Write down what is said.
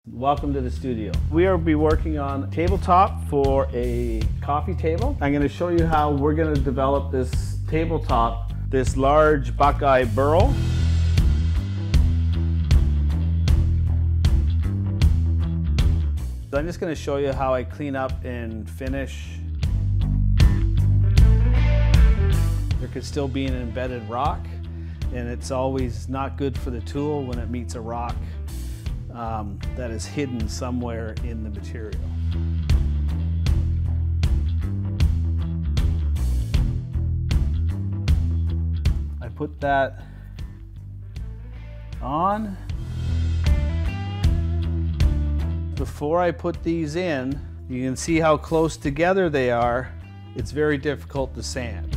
Welcome to the studio. We will be working on tabletop for a coffee table. I'm going to show you how we're going to develop this tabletop, this large Buckeye burl. I'm just going to show you how I clean up and finish. There could still be an embedded rock, and it's always not good for the tool when it meets a rock that is hidden somewhere in the material. I put that on. Before I put these in, you can see how close together they are. It's very difficult to sand.